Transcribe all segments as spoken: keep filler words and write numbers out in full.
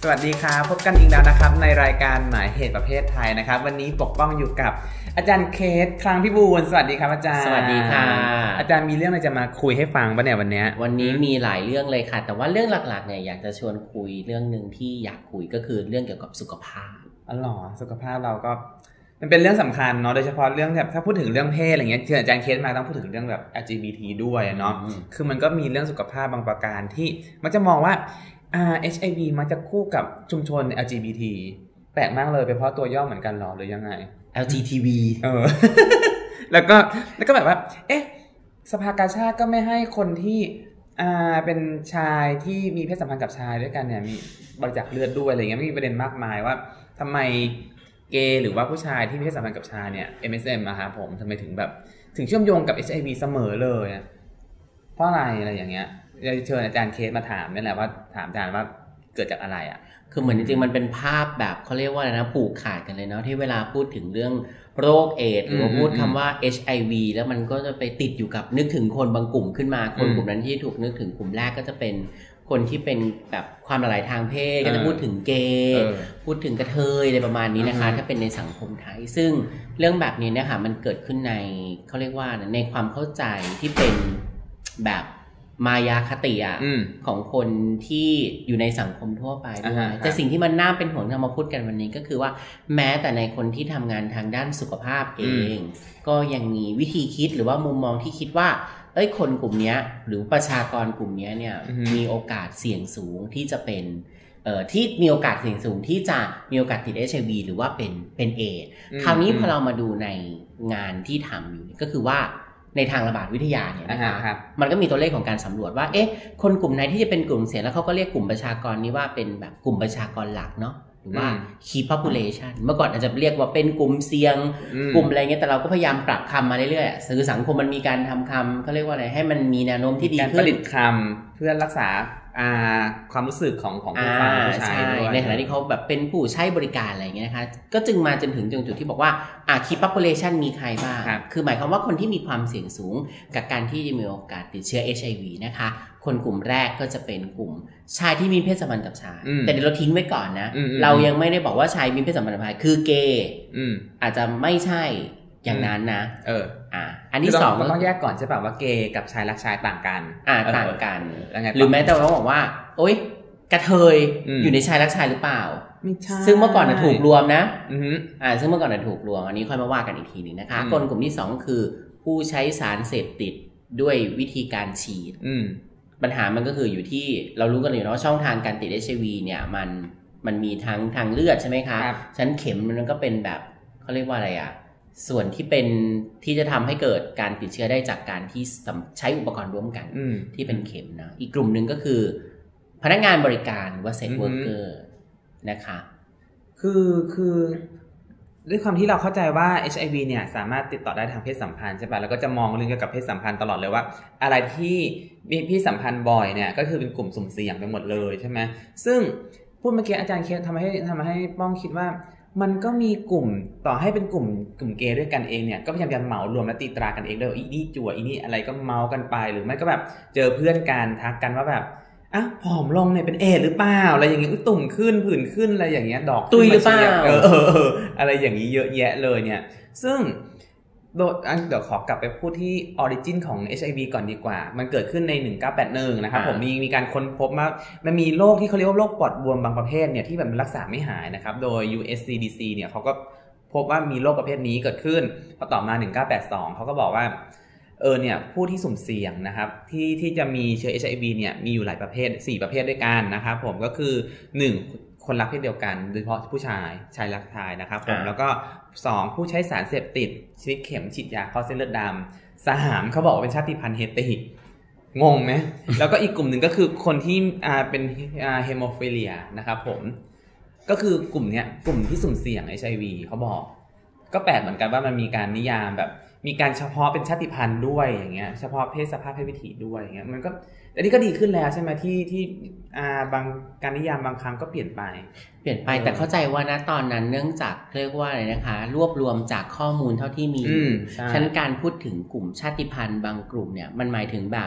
สวัสดีครับพบกันอีกแล้วนะครับในรายการหมายเหตุประเภทไทยนะครับวันนี้ปกป้องอยู่กับอาจารย์เคสคลังพิบูลสวัสดีครับอาจารย์สวัสดีค่ะอาจารย์มีเรื่องอะไรจะมาคุยให้ฟังป่ะเนี่ยวันนี้วันนี้มีหลายเรื่องเลยค่ะแต่ว่าเรื่องหลักๆเนี่ยอยากจะชวนคุยเรื่องนึงที่อยากคุยก็คือเรื่องเกี่ยวกับสุขภาพอ๋อเหรอสุขภาพเราก็มันเป็นเรื่องสำคัญเนาะโดยเฉพาะเรื่องแบบถ้าพูดถึงเรื่องเพศอะไรเงี้ยที่อาจารย์เคสมาต้องพูดถึงเรื่องแบบ แอล จี บี ที ด้วยเนาะคือมันก็มีเรื่องสุขภาพบางประการที่มันจะมองว่าอ่า เอช ไอ วี มันจะคู่กับชุมชน แอล จี บี ที แปลกมากเลยเป็นเพราะตัวย่อเหมือนกันหรอหรือยังไงแอล จี ที วีเออ แล้วก็แล้วก็แบบว่าเอ๊ะสภากาชาดก็ไม่ให้คนที่อ่าเป็นชายที่มีเพศสัมพันธ์กับชายด้วยกันเนี่ยมีบริจาคเลือดด้วยอะไรเงี้ยมีประเด็นมากมายว่าทำไมเกย์หรือว่าผู้ชายที่มีเพศสัมพันธ์กับชายเนี่ย เอ็ม เอส เอ็ม อะครับผมทำไมถึงแบบถึงเชื่อมโยงกับ เอช ไอ วี เสมอเลยเพราะอะไรอะไรอย่างเงี้ยจะเชิญอาจารย์เคสมาถามนี่แหละว่าถามอาจารย์ว่าเกิดจากอะไรอ่ะคือเหมือนจริงๆมันเป็นภาพแบบเขาเรียกว่าอะไรนะผูกขาดกันเลยเนาะที่เวลาพูดถึงเรื่องโรคเอดส์หรือว่าพูดคำว่า เอช ไอ วี แล้วมันก็จะไปติดอยู่กับนึกถึงคนบางกลุ่มขึ้นมาคนกลุ่มนั้นที่ถูกนึกถึงกลุ่มแรกก็จะเป็นคนที่เป็นแบบความหลากหลายทางเพศก็จะพูดถึงเกย์พูดถึงกระเทยอะไรประมาณนี้นะคะถ้าเป็นในสังคมไทยซึ่งเรื่องแบบนี้เนี่ยค่ะมันเกิดขึ้นในเขาเรียกว่าในความเข้าใจที่เป็นแบบมายาคติอ่ะของคนที่อยู่ในสังคมทั่วไปด้วยแต่สิ่งที่มันน่าเป็นห่วงที่เรามาพูดกันวันนี้ก็คือว่าแม้แต่ในคนที่ทำงานทางด้านสุขภาพเองก็ยังมีวิธีคิดหรือว่ามุมมองที่คิดว่าเอ้ยคนกลุ่มนี้หรือประชากรกลุ่มนี้เนี่ยมีโอกาสเสี่ยงสูงที่จะเป็นเอ่อที่มีโอกาสเสี่ยงสูงที่จะมีโอกาสติด เอช ไอ วี หรือว่าเป็นเป็นเอดส์คราวนี้พอเรามาดูในงานที่ทำอยู่ก็คือว่าในทางระบาดวิทยาเนี่ยนะคะมันก็มีตัวเลขของการสำรวจว่าเอ๊ะคนกลุ่มไหนที่จะเป็นกลุ่มเสี่ยงแล้วเขาก็เรียกกลุ่มประชากรนี้ว่าเป็นแบบกลุ่มประชากรหลักเนาะหรือว่า key population เมื่อก่อนอาจจะเรียกว่าเป็นกลุ่มเสี่ยงกลุ่มอะไรเงี้ยแต่เราก็พยายามปรับคำมาเรื่อยๆสื่อสังคมมันมีการทำคำเขาเรียกว่าอะไรให้มันมีแนวโน้มที่ดีขึ้นการผลิตคำเพื่อรักษาความรู้สึกของของผู้ฟังผู้ชายด้วยในฐานะที่เขาแบบเป็นผู้ใช้บริการอะไรอย่างเงี้ยนะคะก็จึงมาจนถึงจุดที่บอกว่าอ่ะ key population มีใครบ้างคือหมายความว่าคนที่มีความเสี่ยงสูงกับการที่จะมีโอกาสติดเชื้อ เอช ไอ วี นะคะคนกลุ่มแรกก็จะเป็นกลุ่มชายที่มีเพศสัมพันธ์กับชายแต่เดี๋ยวเราทิ้งไว้ก่อนนะเรายังไม่ได้บอกว่าชายมีเพศสัมพันธ์กับชายคือเกย์อาจจะไม่ใช่อย่างนั้นนะเอออ่ะอันที่สองเราต้องแยกก่อนใช่ป่ะว่าเกย์กับชายรักชายต่างกันอ่าต่างกันหรือแม้แต่เราบอกว่าโอ๊ยกระเทยอยู่ในชายรักชายหรือเปล่าไม่ใช่ซึ่งเมื่อก่อนน่ะถูกรวมนะอ่าซึ่งเมื่อก่อนน่ะถูกรวมอันนี้ค่อยมาว่ากันอีกทีนึงนะคะคนกลุ่มที่สองก็คือผู้ใช้สารเสพติดด้วยวิธีการฉีดปัญหามันก็คืออยู่ที่เรารู้กันอยู่แล้วว่าช่องทางการติด เอช ไอ วี เนี่ยมันมันมีทั้งทางเลือดใช่ไหมคะชั้นเข็มมันก็เป็นแบบเขาเรียกว่าอะไรอ่ะส่วนที่เป็นที่จะทำให้เกิดการติดเชื้อได้จากการที่ใช้อุปกรณ์ร่วมกันที่เป็นเข็มนะอีกกลุ่มหนึ่งก็คือพนักงานบริการหรือว่าเซ็กเวิร์กเกอร์นะคะคือคือด้วยความที่เราเข้าใจว่า เอช ไอ วี เนี่ยสามารถติดต่อได้ทางเพศสัมพันธ์ใช่ป่ะแล้วก็จะมองเรื่องเกี่ยวกับเพศสัมพันธ์ตลอดเลยว่าอะไรที่มีเพศสัมพันธ์บ่อยเนี่ยก็คือเป็นกลุ่มสุ่มเสี่ยงไปหมดเลยใช่ไหมซึ่งพูดเมื่อกี้อาจารย์เคสทำให้ทำให้ป้องคิดว่ามันก็มีกลุ่มต่อให้เป็นกลุ่มกลุ่มเกย์ด้วยกันเองเนี่ยก็พยายามจะเหมารวมและตีตรากันเองด้วยอีนี่จั่วอีนี่อะไรก็เมากันไปหรือไม่ก็แบบเจอเพื่อนกันทักกันว่าแบบอ่ะผอมลงเนี่ยเป็นเอดส์หรือเปล่าอะไรอย่างเงี้ยตุ่มขึ้นผื่นขึ้นอะไรอย่างเงี้ยดอกตุยหรือเปล่าเออเอออะไรอย่างนี้เยอะแยะเลยเนี่ยซึ่งโดยเดี๋ยวขอกลับไปพูดที่ออริจินของ เอช ไอ วี ก่อนดีกว่ามันเกิดขึ้นในหนึ่งเก้าแปดหนึ่งนะครับผมมีมีการค้นพบว่ามันมีโรคที่เขาเรียกว่าโรคปอดบวมบางประเภทเนี่ยที่แบบรักษาไม่หายนะครับโดย ยู เอส ซี ดี ซี เนี่ยเขาก็พบว่ามีโรคประเภทนี้เกิดขึ้นพอต่อมาหนึ่งเก้าแปดสองเขาก็บอกว่าเออเนี่ยผู้ที่สุ่มเสี่ยงนะครับที่ที่จะมีเชื้อ เอช ไอ วี เนี่ยมีอยู่หลายประเภทสี่ประเภทด้วยกันนะครับผมก็คือหนึ่งคนรักเพศเดียวกันโดยเฉพาะผู้ชายชายรักชายนะครับผมแล้วก็สองผู้ใช้สารเสพติดฉีดเข็มฉีดยาเข้าเส้นเลือดดำสามเขาบอกว่าเป็นชาติพันธุ์เฮติงงไหม แล้วก็อีกกลุ่มหนึ่งก็คือคนที่อ่าเป็นอ่าเฮโมฟิเลียนะครับผมก็คือกลุ่มเนี้ยกลุ่มที่สุ่มเสี่ยง เอช ไอ วี เขาบอกก็แปลกเหมือนกันว่ามันมีการนิยามแบบมีการเฉพาะเป็นชาติพันธุ์ด้วยอย่างเงี้ยเฉพาะเพศสภาพเพศวิถีด้วยอย่างเงี้ยมันก็อันนี้ก็ดีขึ้นแล้วใช่ไหมที่ที่อ่าบางการนิยามบางครั้งก็เปลี่ยนไปเปลี่ยนไปแต่เข้าใจว่านะตอนนั้นเนื่องจากเรียกว่าอะไรนะคะรวบรวมจากข้อมูลเท่าที่มีฉะนั้นการพูดถึงกลุ่มชาติพันธุ์บางกลุ่มเนี่ยมันหมายถึงแบบ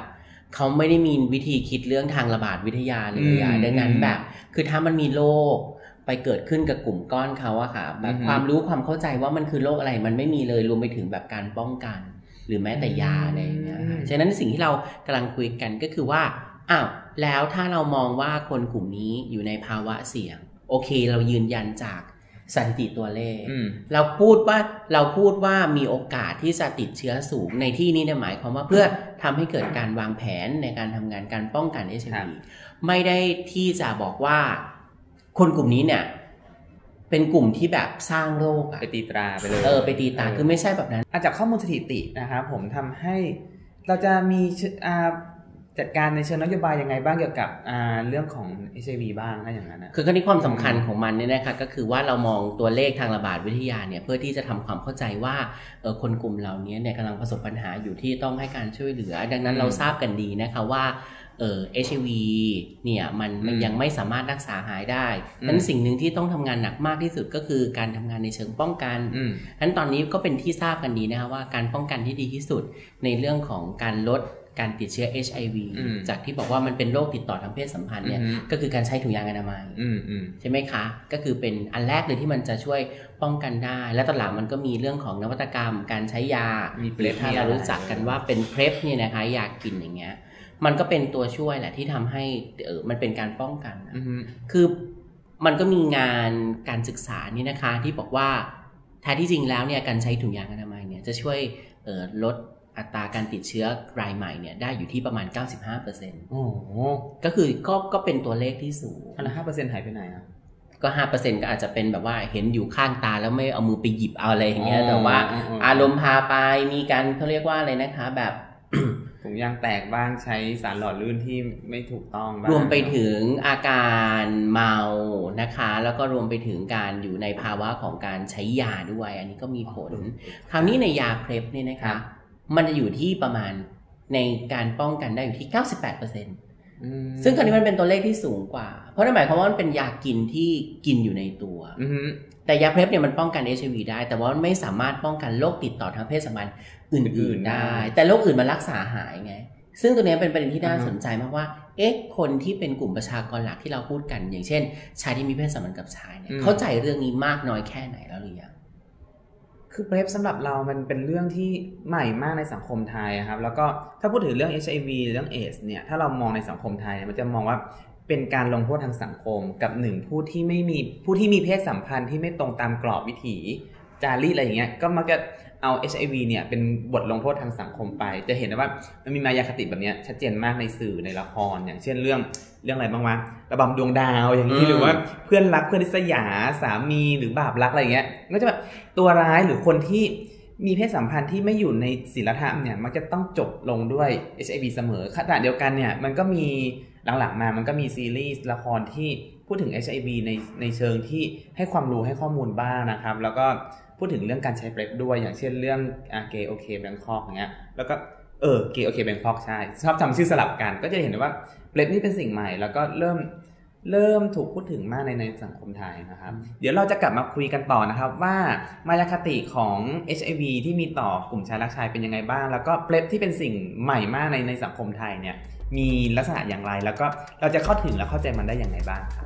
เขาไม่ได้มีวิธีคิดเรื่องทางระบาดวิทยาเลยอะดังนั้นแบบคือถ้ามันมีโรคไปเกิดขึ้นกับกลุ่มก้อนเขาอะค่ะแบบความรู้ความเข้าใจว่ามันคือโรคอะไรมันไม่มีเลยรวมไปถึงแบบการป้องกันหรือแม้แต่ยาอะไรอย่างเงี้ยฉะนั้นสิ่งที่เรากำลังคุยกันก็คือว่าอ้าวแล้วถ้าเรามองว่าคนกลุ่มนี้อยู่ในภาวะเสี่ยงโอเคเรายืนยันจากสถิติตัวเลขเราพูดว่าเราพูดว่ามีโอกาสที่จะติดเชื้อสูงในที่นี้เนี่ยหมายความว่าเพื่อทำให้เกิดการวางแผนในการทำงานการป้องกัน เอช ไอ วี ไม่ได้ที่จะบอกว่าคนกลุ่มนี้เนี่ยเป็นกลุ่มที่แบบสร้างโรคไปตีตราไปเลยเออไปตีตราคือไม่ใช่แบบนั้นจากข้อมูลสถิตินะครับผมทำให้เราจะมีจัดการในเชิงนโยบายยังไงบ้างเกี่ยวกับเรื่องของ เอช ไอ วี บ้างถ้าอย่างนั้นนะคือข้อนี้ความสำคัญของมันเนี่ยนะคะก็คือว่าเรามองตัวเลขทางระบาดวิทยาเนี่ยเพื่อที่จะทำความเข้าใจว่าเออคนกลุ่มเหล่านี้เนี่ยกำลังประสบปัญหาอยู่ที่ต้องให้การช่วยเหลือดังนั้นเราทราบกันดีนะคะว่าเออ เอช ไอ วี เนี่ยมันมันยังไม่สามารถรักษาหายได้นั้นสิ่งหนึ่งที่ต้องทำงานหนักมากที่สุดก็คือการทำงานในเชิงป้องกันนั้นตอนนี้ก็เป็นที่ทราบกันดีนะคะว่าการป้องกันที่ดีที่สุดในเรื่องของการลดการติดเชื้อ เอช ไอ วี จากที่บอกว่ามันเป็นโรคติดต่อทางเพศสัมพันธ์เนี่ยก็คือการใช้ถุงยางอนามัยใช่ไหมคะก็คือเป็นอันแรกเลยที่มันจะช่วยป้องกันได้และตอนหลังมันก็มีเรื่องของนวัตกรรมการใช้ยามีเพลฟถ้าเรารู้จักกันว่าเป็นเพลฟเนี่ยนะคะยากินอย่างเงี้ยมันก็เป็นตัวช่วยแหละที่ทำให้เออมันเป็นการป้องกันคือมันก็มีงานการศึกษานี่นะคะที่บอกว่าแท้ที่จริงแล้วเนี่ยการใช้ถุงยางอนามัยเนี่ยจะช่วยเออลดอัตราการติดเชื้อรายใหม่เนี่ยได้อยู่ที่ประมาณ เก้าสิบห้าเปอร์เซ็นต์โอ้โหก็คือก็ก็เป็นตัวเลขที่สูงอันละ ห้าเปอร์เซ็นต์ หายไปไหนอ่ะก็ ห้าเปอร์เซ็นต์ ก็อาจจะเป็นแบบว่าเห็นอยู่ข้างตาแล้วไม่เอามือไปหยิบเอาอะไรอย่างเงี้ยแต่ว่าอารมณ์พาไปมีการเขาเรียกว่าอะไรนะคะแบบถุงยางแตกบ้างใช้สารหล่อลื่นที่ไม่ถูกต้องบ้างรวมไปถึงอาการเมานะคะแล้วก็รวมไปถึงการอยู่ในภาวะของการใช้ยาด้วยอันนี้ก็มีผลคราวนี้ในยาเพลฟเนี่ยนะคะมันจะอยู่ที่ประมาณในการป้องกันได้อยู่ที่ เก้าสิบแปดเปอร์เซ็นต์ ซึ่งคราวนี้มันเป็นตัวเลขที่สูงกว่าเพราะนั่นหมายความว่ามันเป็นยากินที่กินอยู่ในตัวแต่ยาเพลฟเนี่ยมันป้องกัน เอช ไอ วี ได้แต่ว่ามันไม่สามารถป้องกันโรคติดต่อทางเพศสัมพันธ์อื่นๆได้แต่โรคอื่นมันรักษาหายไงซึ่งตัวนี้เป็นประเด็นที่น่าสนใจมากว่าเอ๊ะคนที่เป็นกลุ่มประชากรหลักที่เราพูดกันอย่างเช่นชายที่มีเพศสัมพันธ์กับชายเนี่ยเข้าใจเรื่องนี้มากน้อยแค่ไหนแล้วหรือยังคือเพลฟสำหรับเรามันเป็นเรื่องที่ใหม่มากในสังคมไทยครับแล้วก็ถ้าพูดถึงเรื่อง เอช ไอ วี เรื่องเอดส์เนี่ยถ้าเรามองในสังคมไทยมันจะมองว่าเป็นการลงโทษทางสังคมกับหนึ่งผู้ที่ไม่มีผู้ที่มีเพศสัมพันธ์ที่ไม่ตรงตามกรอบวิถีจารีตอะไรอย่างเงี้ยก็มักจะเอา เอช ไอ วี เนี่ยเป็นบทลงโทษทางสังคมไปจะเห็นว่ามันมีมายาคติแบบนี้ชัดเจนมากในสื่อในละครอย่างเช่นเรื่องเรื่องอะไรบ้างวะระบำดวงดาวอย่างนี้หรือว่าเพื่อนรักเพื่อนริษยาสามีหรือบาปรักอะไรเงี้ยก็จะแบบตัวร้ายหรือคนที่มีเพศสัมพันธ์ที่ไม่อยู่ในศีลธรรมเนี่ยมักจะต้องจบลงด้วย เอช ไอ วี เสมอขณะเดียวกันเนี่ยมันก็มีหลังๆมามันก็มีซีรีส์ละครที่พูดถึง เอช ไอ วี ในในเชิงที่ให้ความรู้ให้ข้อมูลบ้างนะครับแล้วก็พูดถึงเรื่องการใช้เพลฟด้วยอย่างเช่นเรื่องเกย์โอเคแบงคอกอย่างเงี้ยแล้วก็เออเกย์โอเคแบงคอกใช่ชอบจำชื่อสลับกันก็จะเห็นว่าเพลฟนี่เป็นสิ่งใหม่แล้วก็เริ่มเริ่มถูกพูดถึงมากในในสังคมไทยนะครับเดี๋ยวเราจะกลับมาคุยกันต่อนะครับว่ามายาคติของ เอช ไอ วี ที่มีต่อกลุ่มชายรักชายเป็นยังไงบ้างแล้วก็เพลฟที่เป็นสิ่งใหม่มากในในสังคมไทยเนี่ยมีลักษณะอย่างไรแล้วก็เราจะเข้าถึงและเข้าใจมันได้อย่างไรบ้างครับ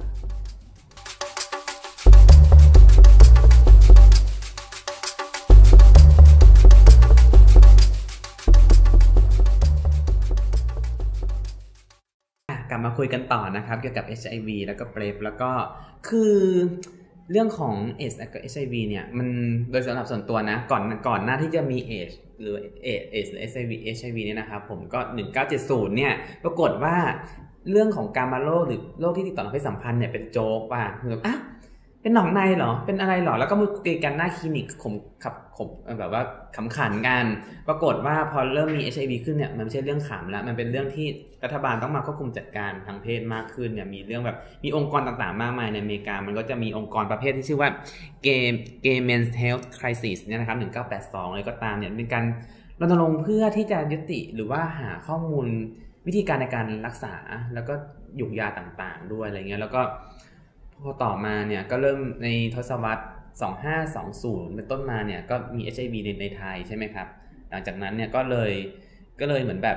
กลับมาคุยกันต่อนะครับเกี่ยวกับ เอช ไอ วี แล้วก็เพลฟแล้วก็คือเรื่องของ เอดส์ กับ เอช ไอ วี เนี่ยมันโดยสำหรับส่วนตัวนะก่อนก่อนหน้าที่จะมี เอดส์ หรือ เอดส์ หรือ เอช ไอ วี เอช ไอ วี เนี่ยนะครับผมก็หนึ่งเก้าเจ็ดศูนย์เนี่ยปรากฏว่าเรื่องของกามาโรคหรือโรคที่ติดต่อทางเพศสัมพันธ์เนี่ยเป็นโจ๊กป่ะคือแบบอ่ะเป็นหนองในเหรอเป็นอะไรเหรอแล้วก็มาคุยกันหน้าคลินิกขมขับขมแบบว่าขำขันกันปรากฏว่าพอเริ่มมี เอช ไอ วี ขึ้นเนี่ยมันไม่ใช่เรื่องขำแล้วมันเป็นเรื่องที่รัฐบาลต้องมาควบคุมจัดการทางเพศมากขึ้นเนี่ยมีเรื่องแบบมีองค์กรต่างๆมากมายในอเมริกามันก็จะมีองค์กรประเภทที่ชื่อว่า Gay Gay Men's Health Crisis เนี่ยนะครับหนึ่งเก้าแปดสองอะไรก็ตามเนี่ยเป็นการรณรงค์เพื่อที่จะยุติหรือว่าหาข้อมูลวิธีการในการรักษาแล้วก็หยุกยาต่างๆด้วยอะไรเงี้ยแล้วก็พอต่อมาเนี่ยก็เริ่มในทศวรรษสองพันห้าร้อยยี่สิบเป็นต้นมาเนี่ยก็มี เอช ไอ วี ในในไทยใช่ไหมครับหลังจากนั้นเนี่ยก็เลยก็เลยเหมือนแบบ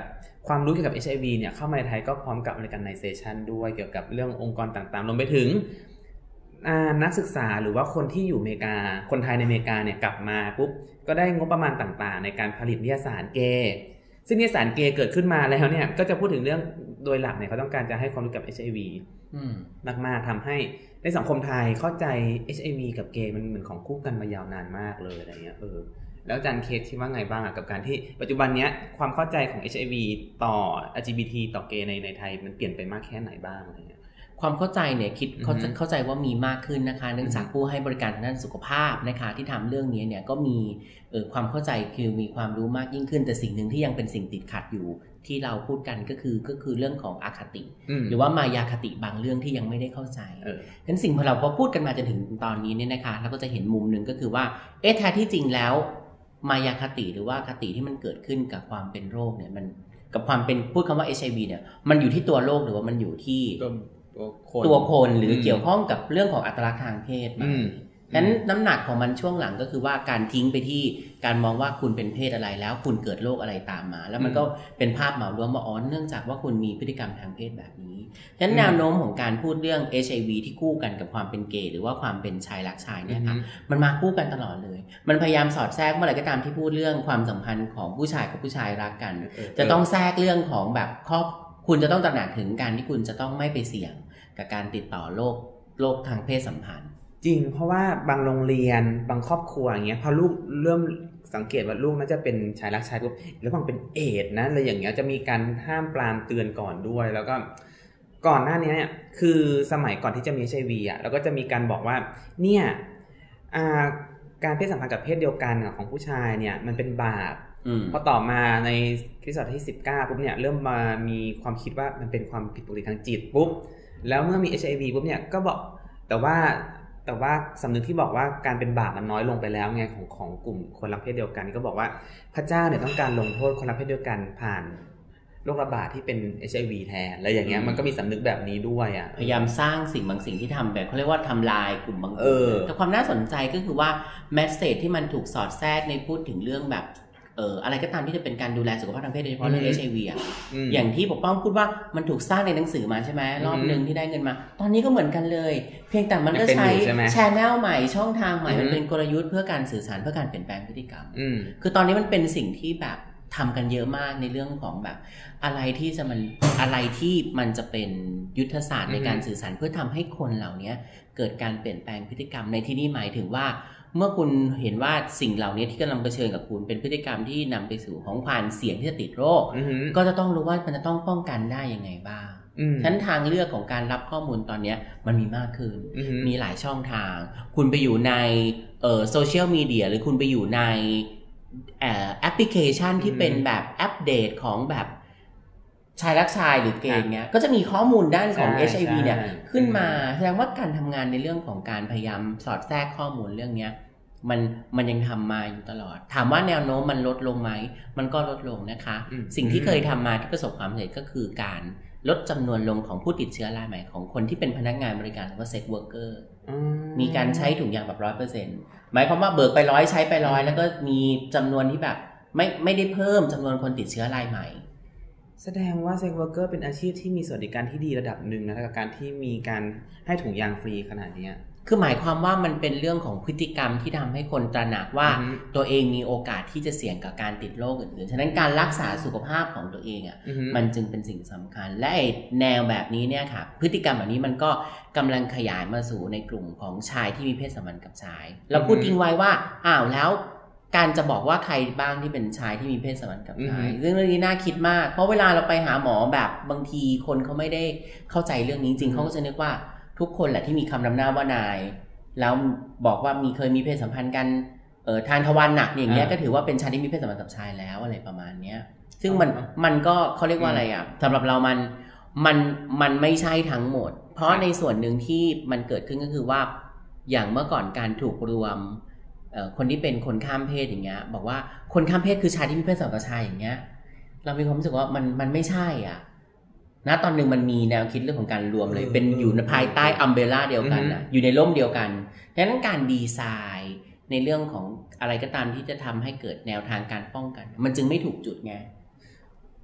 ความรู้เกี่ยวกับ เอช ไอ วี เนี่ยเข้ามาในไทยก็พร้อมกับ Americanization ด้วยเกี่ยวกับเรื่ององค์กรต่างๆรวมไปถึงนักศึกษาหรือว่าคนที่อยู่อเมริกาคนไทยในอเมริกาเนี่ยกลับมาปุ๊บก็ได้งบประมาณต่างๆในการผลิตนิตยสารเกย์ซึ่งนิตยสารเกย์เกิดขึ้นมาแล้วเนี่ยก็จะพูดถึงเรื่องโดยหลักเนี่ยเขาต้องการจะให้ความรู้กับ เอช ไอ วี มากๆทำให้ในสังคมไทยเข้าใจ เอช ไอ วี กับเกย์มันเหมือนของคู่กันมายาวนานมากเลยอะไรเงี้ยเออแล้วอาจารย์เคสคิดว่าไงบ้างกับการที่ปัจจุบันนี้ความเข้าใจของ เอช ไอ วี ต่อ แอล จี บี ที ต่อเกย์ในในไทยมันเปลี่ยนไปมากแค่ไหนบ้างอะไรเงี้ยความเข้าใจเนี่ยคิดเข้าใจเข้าใจว่ามีมากขึ้นนะคะเนื่องจากผู้ให้บริการทางด้านสุขภาพนะคะที่ทำเรื่องนี้เนี่ยก็มีเอ่อความเข้าใจคือมีความรู้มากยิ่งขึ้นแต่สิ่งหนึ่งที่ยังเป็นสิ่งติดขัดอยู่ที่เราพูดกันก็คือก็คือเรื่องของอคติหรือว่ามายาคติบางเรื่องที่ยังไม่ได้เข้าใจฉะนั้นสิ่งพอเราพอพูดกันมาจนถึงตอนนี้เนี่ยนะคะเราก็จะเห็นมุมนึงก็คือว่าเอ๊ะแท้ที่จริงแล้วมายาคติหรือว่าคติที่มันเกิดขึ้นกับความเป็นโรคเนี่ยมันกับความเป็นพูดคำว่า เอช ไอ วี เนี่ยมันอยู่ที่ตัวโรคหรือว่ามันอยู่ที่ตัวคนหรือเกี่ยวข้องกับเรื่องของอัตลักษณ์ทางเพศมั้ยฉะนั้นน้ำหนักของมันช่วงหลังก็คือว่าการทิ้งไปที่การมองว่าคุณเป็นเพศอะไรแล้วคุณเกิดโรคอะไรตามมาแล้วมันก็เป็นภาพเหมารวมว่าอ๋อเนื่องจากว่าคุณมีพฤติกรรมทางเพศแบบนี้ฉะนั้นแนวโน้มของการพูดเรื่อง เอช ไอ วี ที่คู่กันกับความเป็นเกย์หรือว่าความเป็นชายรักชายเนี่ยค่ะมันมาคู่กันตลอดเลยมันพยายามสอดแทรกเมื่อไหร่ก็ตามที่พูดเรื่องความสัมพันธ์ของผู้ชายกับผู้ชายรักกันจะต้องแทรกเรื่องของแบบข้อคุณจะต้องตระหนักถึงการที่คุณจะต้องไม่ไปเสี่ยงกับการติดต่อโรคโรคทางเพศสัมพันธ์จริงเพราะว่าบางโรงเรียนบางครอบครัวอย่างเงี้ยพอลูกเริ่มสังเกตว่าลูกน่าจะเป็นชายรักชายปุ๊บแล้วบางเป็นเอดส์นะอะไรอย่างเงี้ยจะมีการห้ามปรามเตือนก่อนด้วยแล้วก็ก่อนหน้านี้เนี่ยคือสมัยก่อนที่จะมี เอช ไอ วี อ่ะแล้วก็จะมีการบอกว่าเนี่ยอ่าการเพศสัมพันธ์กับเพศเดียวกันของผู้ชายเนี่ยมันเป็นบาปพอต่อมาในคริสตศตวรรษที่สิบเก้าปุ๊บเนี่ยเริ่มมามีความคิดว่ามันเป็นความผิดปกติทางจิตปุ๊บแล้วเมื่อมี เอช ไอ วี ปุ๊บเนี่ยก็บอกแต่ว่าแต่ว่าสำนึกที่บอกว่าการเป็นบาปมันน้อยลงไปแล้วไงของของกลุ่มคนรักเพศเดียวกันก็บอกว่าพระเจ้าเนี่ยต้องการลงโทษคนรักเพศเดียวกันผ่านโรคระบาดที่เป็น เอช ไอ วี แทนแล้วอย่างเงี้ยมันก็มีสำนึกแบบนี้ด้วยอ่ะพยายามสร้างสิ่งบางสิ่งที่ทำแบบเขาเรียกว่าทำลายกลุ่มบางกลุ่มแต่ความน่าสนใจก็คือว่าแมสเสจที่มันถูกสอดแทรกในพูดถึงเรื่องแบบเอ่ออะไรก็ตามที่จะเป็นการดูแลสุขภาพทางเพศโดยเฉพาะเรื่อง เอช ไอ วี อ่ะอย่างที่ปกป้องพูดว่ามันถูกสร้างในหนังสือมาใช่ไหมรอบนึงที่ได้เงินมาตอนนี้ก็เหมือนกันเลยเพียงแต่มันก็ใช้ channel ใหม่ช่องทางใหม่มันเป็นกลยุทธ์เพื่อการสื่อสารเพื่อการเปลี่ยนแปลงพฤติกรรมคือตอนนี้มันเป็นสิ่งที่แบบทำกันเยอะมากในเรื่องของแบบอะไรที่จะมันอะไรที่มันจะเป็นยุทธศาสตร์ในการสื่อสารเพื่อทำให้คนเหล่านี้เกิดการเปลี่ยนแปลงพฤติกรรมในที่นี้หมายถึงว่าเมื่อคุณเห็นว่าสิ่งเหล่านี้ที่กำลังเผชิญกับคุณเป็นพฤติกรรมที่นำไปสู่ของความเสี่ยงที่จะติดโรคก็จะต้องรู้ว่ามันจะต้องป้องกันได้ยังไงบ้างฉะนั้นทางเลือกของการรับข้อมูลตอนนี้มันมีมากขึ้นมีหลายช่องทางคุณไปอยู่ในเอ่อโซเชียลมีเดียหรือคุณไปอยู่ในแอปพลิเคชันที่เป็นแบบอัปเดตของแบบชายรักชายหรือเกย์เงี้ยก็จะมีข้อมูลด้านของ เอช ไอ วี เนี่ยขึ้นมาแสดงว่าการทำงานในเรื่องของการพยายามสอดแทรกข้อมูลเรื่องนี้มันมันยังทำมาอยู่ตลอดถามว่าแนวโน้มมันลดลงไหมมันก็ลดลงนะคะสิ่งที่เคยทำมาที่ประสบความสำเร็จก็คือการลดจำนวนลงของผู้ติดเชื้อรายใหม่ของคนที่เป็นพนักงานบริการหรือว่าเซ็กเวิร์กเกอร์มีการใช้ถุงยางแบบ ร้อยเปอร์เซ็นต์ หมายความว่าเบิกไปร้อยใช้ไปร้อยแล้วก็มีจำนวนที่แบบไม่ไม่ได้เพิ่มจำนวนคนติดเชื้อรายใหม่แสดงว่าเซ็กเวิร์กเกอร์เป็นอาชีพที่มีสวัสดิการที่ดีระดับหนึ่งนะกับการที่มีการให้ถุงยางฟรีขนาดนี้คือหมายความว่ามันเป็นเรื่องของพฤติกรรมที่ทำให้คนตระหนักว่าตัวเองมีโอกาสที่จะเสี่ยงกับการติดโรคอื่นๆฉะนั้นการรักษาสุขภาพของตัวเองอ่ะมันจึงเป็นสิ่งสำคัญและแนวแบบนี้เนี่ยค่ะพฤติกรรมแบบนี้มันก็กำลังขยายมาสู่ในกลุ่มของชายที่มีเพศสัมพันธ์กับชายเราพูดทิ้งไว้ว่าอ้าวแล้วการจะบอกว่าใครบ้างที่เป็นชายที่มีเพศสัมพันธ์กับชายเรื่องนี้น่าคิดมากเพราะเวลาเราไปหาหมอแบบบางทีคนเขาไม่ได้เข้าใจเรื่องนี้จริงเขาก็จะนึกว่าทุกคนแหละที่มีคำนำหน้าว่านายแล้วบอกว่ามีเคยมีเพศสัมพันธ์กันเอ่อทางทวารหนักอย่างเงี้ยก็ถือว่าเป็นชายที่มีเพศสัมพันธ์กับชายแล้วอะไรประมาณเนี้ยซึ่งมันมันก็เขาเรียกว่าอะไรอ่ะสำหรับเรามันมันมันไม่ใช่ทั้งหมดเพราะในส่วนหนึ่งที่มันเกิดขึ้นก็คือว่าอย่างเมื่อก่อนการถูกรวมคนที่เป็นคนข้ามเพศอย่างเงี้ยบอกว่าคนข้ามเพศคือชายที่มีเพศสัมพันธ์กับชายอย่างเงี้ยเรามีความรู้สึกว่ามันมันไม่ใช่อ่ะณตอนนึงมันมีแนวคิดเรื่องของการรวมเลยเป็นอยู่ในภายใต้อัมเบร่าเดียวกันนะอยู่ในร่มเดียวกันดังนั้นการดีไซน์ในเรื่องของอะไรก็ตามที่จะทำให้เกิดแนวทางการป้องกันมันจึงไม่ถูกจุดไง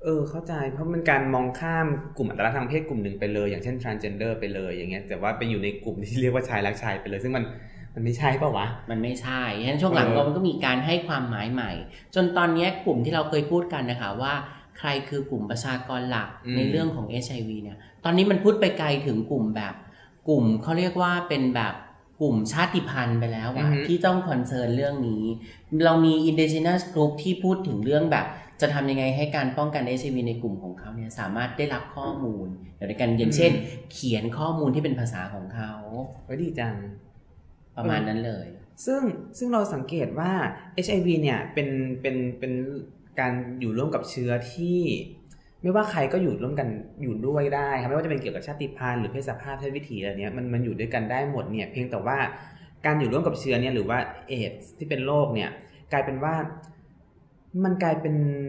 เออเข้าใจเพราะมันการมองข้ามกลุ่มอัตลักษณ์ทางเพศกลุ่มหนึ่งไปเลยอย่างเช่น transgender ไปเลยอย่างเงี้ยแต่ว่าไปอยู่ในกลุ่มที่เรียกว่าชายรักชายไปเลยซึ่งมันมันไม่ใช่ป่าววะมันไม่ใช่ฉะนั้นช่วงหลังมันก็มีการให้ความหมายใหม่จนตอนนี้กลุ่มที่เราเคยพูดกันนะคะว่าใครคือกลุ่มประชากรหลักในเรื่องของ เอช ไอ วี เนี่ยตอนนี้มันพูดไปไกลถึงกลุ่มแบบกลุ่มเขาเรียกว่าเป็นแบบกลุ่มชาติพันธุ์ไปแล้วอะที่ต้องคอนเซิร์นเรื่องนี้เรามี indigenous group ที่พูดถึงเรื่องแบบจะทำยังไงให้การป้องกัน เอช ไอ วี ในกลุ่มของเขาเนี่ยสามารถได้รับข้อมูลอย่างกันอย่างเช่นเขียนข้อมูลที่เป็นภาษาของเขาไว้ดีจังประมาณนั้นเลยซึ่งซึ่งเราสังเกตว่า เอช ไอ วี เนี่ยเป็นเป็นเป็นการอยู่ร่วมกับเชื้อที่ไม่ว่าใครก็อยู่ร่วมกันอยู่ด้วยได้ครับไม่ว่าจะเป็นเกี่ยวกับชาติพันธุ์หรือเพศสภาพเพศวิถีอะไรเนี้ยมันมันอยู่ด้วยกันได้หมดเนี่ยเพียงแต่ว่าการอยู่ร่วมกับเชื้อเนี่ยหรือว่าเอดส์ที่เป็นโรคเนี่ยกลายเป็นว่ามันกลายเป็น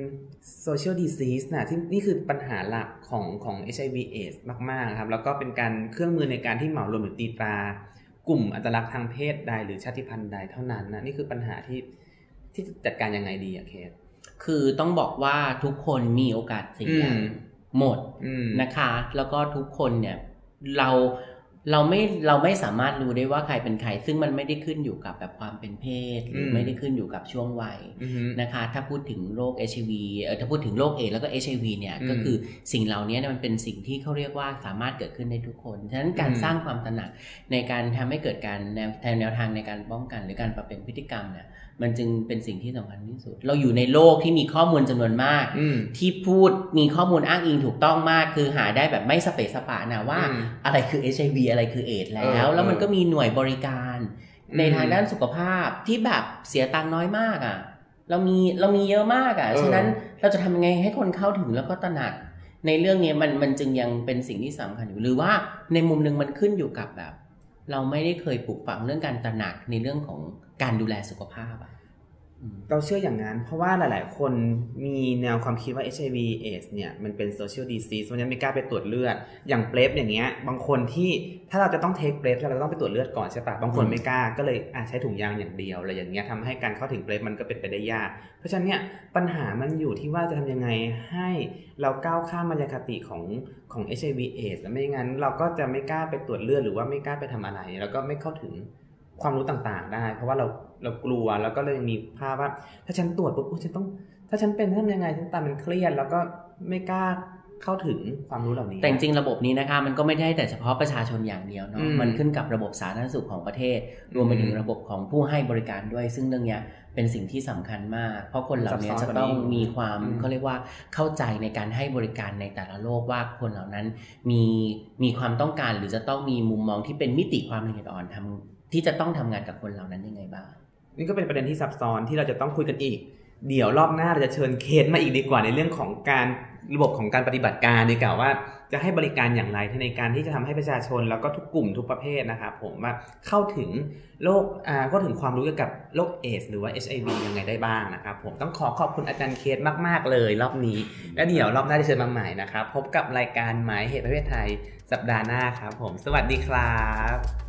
social disease นะที่นี่คือปัญหาหลักของของ เอช ไอ วี เอดส์มากๆครับแล้วก็เป็นการเครื่องมือในการที่เหมารวมหรือตีตรากลุ่มอัตลักษณ์ทางเพศใดหรือชาติพันธุ์ใดเท่านั้นนะนี่คือปัญหาที่ที่จัดการยังไงดีอะเคสคือต้องบอกว่าทุกคนมีโอกาสเสี่ยงหมดนะคะแล้วก็ทุกคนเนี่ยเราเราไม่เราไม่สามารถรู้ได้ว่าใครเป็นใครซึ่งมันไม่ได้ขึ้นอยู่กับแบบความเป็นเพศหรือไม่ได้ขึ้นอยู่กับช่วงวัยนะคะถ้าพูดถึงโรค เอช ไอ วี เออถ้าพูดถึงโรคเอดส์แล้วก็ เอช ไอ วี เนี่ยก็คือสิ่งเหล่านี้มันเป็นสิ่งที่เขาเรียกว่าสามารถเกิดขึ้นได้ทุกคนฉะนั้นการสร้างความตระหนักในการทำให้เกิดการแนวแนวทางในการป้องกันหรือการปรับเปลี่ยนพฤติกรรมเนี่ยมันจึงเป็นสิ่งที่สำคัญที่สุดเราอยู่ในโลกที่มีข้อมูลจำนวนมากที่พูดมีข้อมูลอ้างอิงถูกต้องมากคือหาได้แบบไม่สเปซสปะนะว่าอะไรคือ เอช ไอ วี อะไรคือเอดส์แล้วแล้วมันก็มีหน่วยบริการในทางด้านสุขภาพที่แบบเสียตังค์น้อยมากอ่ะเรามีเรามีเยอะมากอ่ะฉะนั้นเราจะทำยังไงให้คนเข้าถึงแล้วก็ตระหนักในเรื่องนี้มันมันจึงยังเป็นสิ่งที่สำคัญอยู่หรือว่าในมุมนึงมันขึ้นอยู่กับแบบเราไม่ได้เคยปลูกฝังเรื่องการตระหนักในเรื่องของการดูแลสุขภาพอ่ะเราเชื่ออย่างนั้นเพราะว่าหลายๆคนมีแนวความคิดว่า เอช ไอ วี เอดส์ เนี่ยมันเป็น social disease เพราะฉะนั้นไม่กล้าไปตรวจเลือดอย่างเปรฟอย่างเงี้ยบางคนที่ถ้าเราจะต้องเทคเปรฟเราต้องไปตรวจเลือดก่อนใช่ปะบางคนไม่กล้าก็เลยอ่ะใช้ถุงยางอย่างเดียวอะไรอย่างเงี้ยทำให้การเข้าถึงเปรฟมันก็เป็นไปได้ยากเพราะฉะนั้นเนี่ยปัญหามันอยู่ที่ว่าจะทำยังไงให้เราก้าวข้ามมายาคติของของ เอช ไอ วี เอดส์ ไม่งั้นเราก็จะไม่กล้าไปตรวจเลือดหรือว่าไม่กล้าไปทำอะไรแล้วก็ไม่เข้าถึงความรู้ต่างๆได้เพราะว่าเราเรากลัวแล้วก็เลยมีภาพว่าถ้าฉันตรวจปุ๊บฉันต้องถ้าฉันเป็นทำยังไงฉันตามเป็นเครียดแล้วก็ไม่กล้าเข้าถึงความรู้เหล่านี้แต่จริงๆระบบนี้นะคะมันก็ไม่ได้แต่เฉพาะประชาชนอย่างเดียวเนาะมันขึ้นกับระบบสาธารณสุขของประเทศรวมไปถึงระบบของผู้ให้บริการด้วยซึ่งเรื่องนี้เป็นสิ่งที่สำคัญมากเพราะคนเหล่านี้จะต้องมีความเขาเรียกว่าเข้าใจในการให้บริการในแต่ละโลกว่าคนเหล่านั้นมีมีความต้องการหรือจะต้องมีมุมมองที่เป็นมิติความละเอียดอ่อนทำที่จะต้องทำงานกับคนเหล่านั้นยังไงบ้างนี่ก็เป็นประเด็นที่ซับซ้อนที่เราจะต้องคุยกันอีกเดี๋ยวรอบหน้าเราจะเชิญเคสมาอีกดีกว่าในเรื่องของการระบบของการปฏิบัติการดีกว่าว่าจะให้บริการอย่างไรในการที่จะทำให้ประชาชนแล้วก็ทุกกลุ่มทุกประเภทนะครับผมว่าเข้าถึงโรคอ่าเข้าถึงความรู้เกี่ยวกับโรคเอดส์หรือว่า เอช ไอ วี ยังไงได้บ้างนะครับผมต้องขอขอบคุณอาจารย์เคสมากๆเลยรอบนี้และเดี๋ยวรอบหน้าจะเชิญมาใหม่นะครับพบกับรายการหมายเหตุประเภทไทยสัปดาห์หน้าครับผมสวัสดีครับ